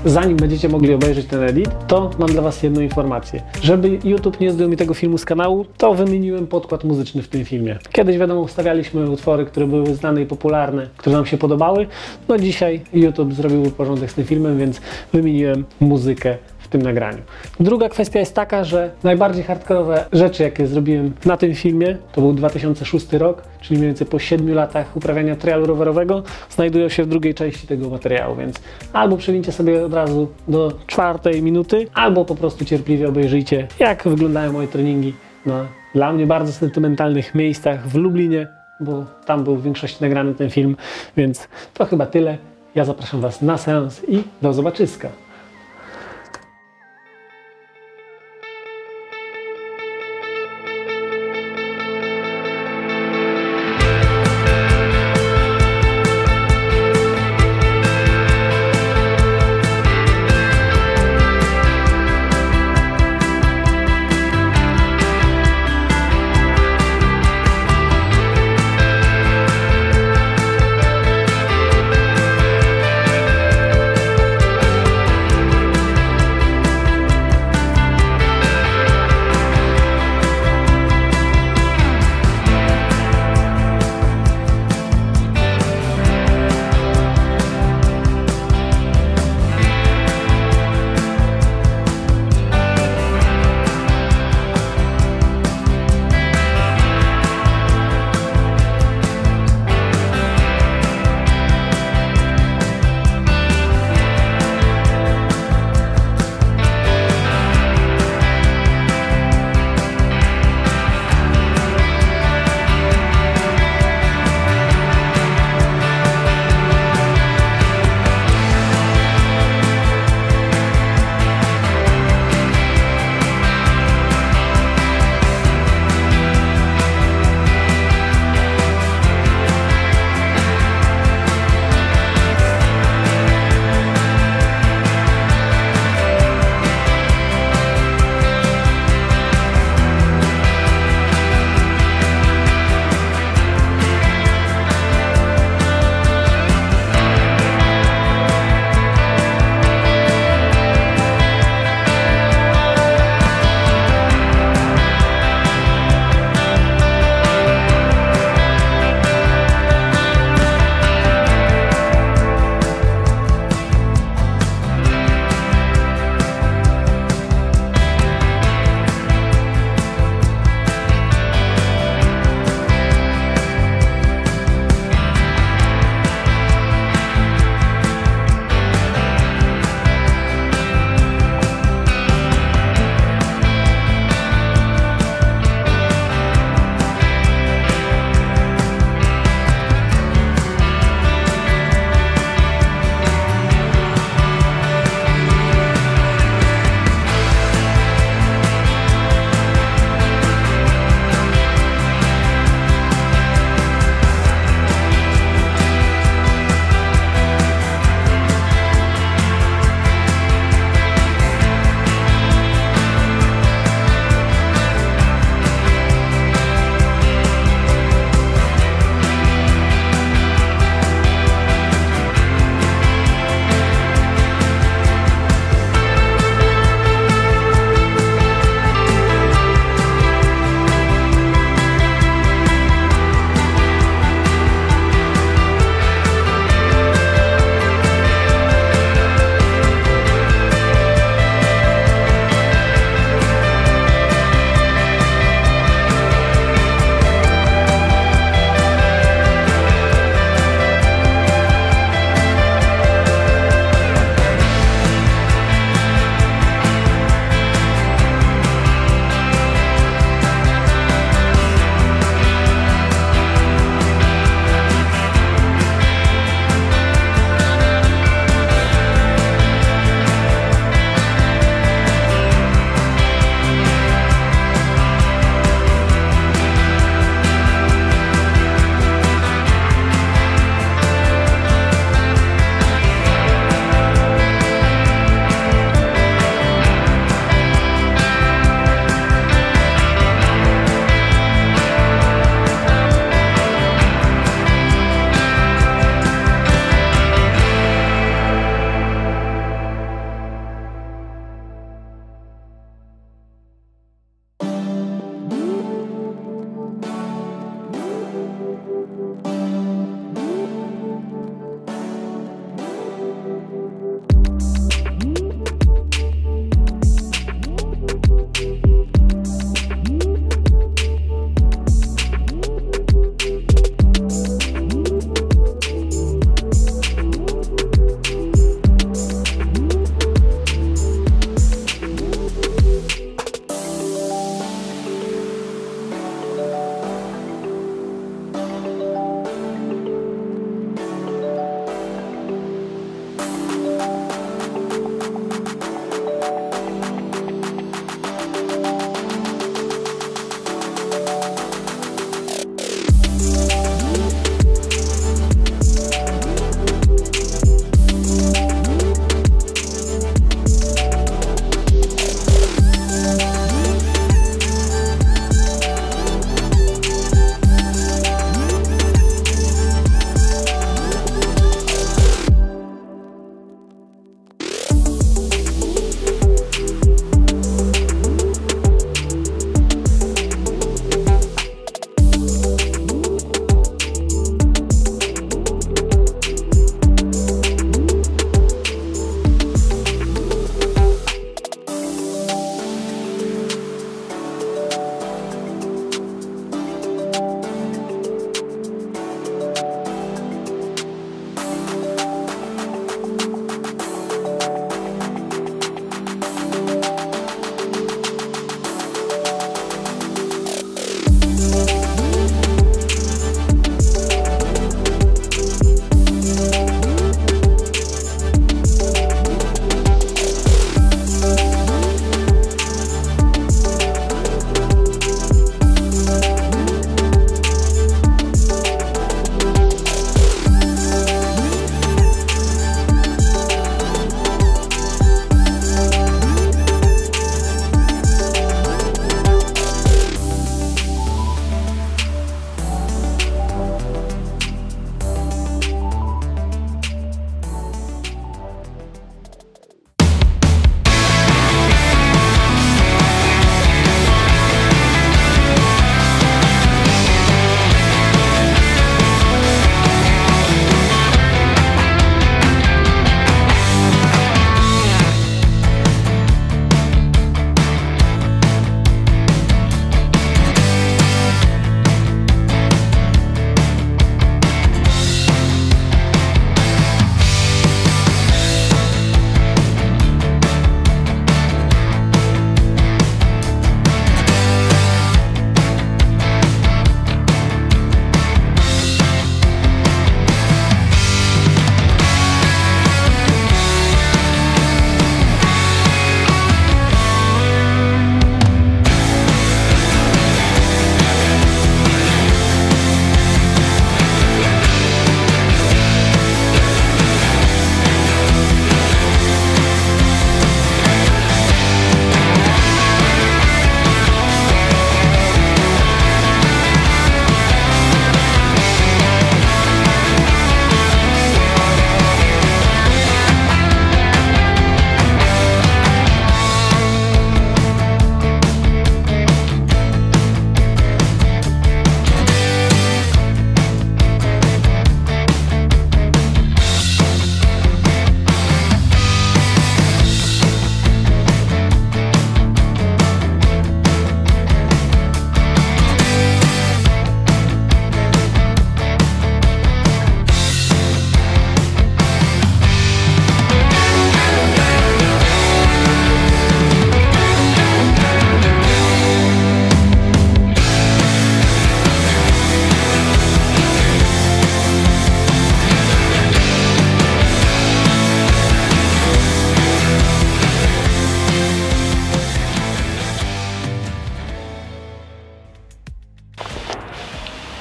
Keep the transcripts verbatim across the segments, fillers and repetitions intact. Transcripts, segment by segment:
zanim będziecie mogli obejrzeć ten edit, to mam dla Was jedną informację. Żeby YouTube nie zdjął mi tego filmu z kanału, to wymieniłem podkład muzyczny w tym filmie. Kiedyś wiadomo, ustawialiśmy utwory, które były znane i popularne, które nam się podobały. No dzisiaj YouTube zrobił porządek z tym filmem, więc wymieniłem muzykę w tym nagraniu. Druga kwestia jest taka, że najbardziej hardkorowe rzeczy, jakie zrobiłem na tym filmie, to był dwa tysiące szósty rok, czyli mniej więcej po siedmiu latach uprawiania trialu rowerowego, znajdują się w drugiej części tego materiału, więc albo przewincie sobie od razu do czwartej minuty, albo po prostu cierpliwie obejrzyjcie, jak wyglądają moje treningi na dla mnie bardzo sentymentalnych miejscach w Lublinie, bo tam był w większości nagrany ten film, więc to chyba tyle. Ja zapraszam Was na seans i do zobaczyska.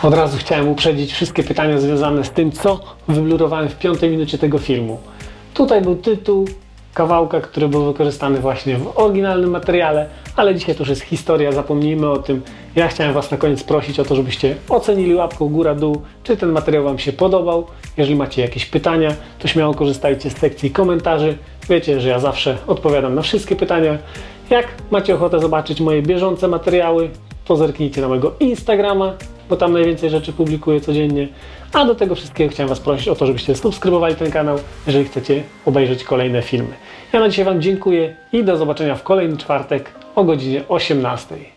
Od razu chciałem uprzedzić wszystkie pytania związane z tym, co wyblurowałem w piątej minucie tego filmu. Tutaj był tytuł kawałka, który był wykorzystany właśnie w oryginalnym materiale, ale dzisiaj to już jest historia, zapomnijmy o tym. Ja chciałem Was na koniec prosić o to, żebyście ocenili łapką góra-dół, czy ten materiał Wam się podobał. Jeżeli macie jakieś pytania, to śmiało korzystajcie z sekcji komentarzy. Wiecie, że ja zawsze odpowiadam na wszystkie pytania. Jak macie ochotę zobaczyć moje bieżące materiały, to zerknijcie na mojego Instagrama, bo tam najwięcej rzeczy publikuję codziennie. A do tego wszystkiego chciałem Was prosić o to, żebyście subskrybowali ten kanał, jeżeli chcecie obejrzeć kolejne filmy. Ja na dzisiaj Wam dziękuję i do zobaczenia w kolejny czwartek o godzinie osiemnastej.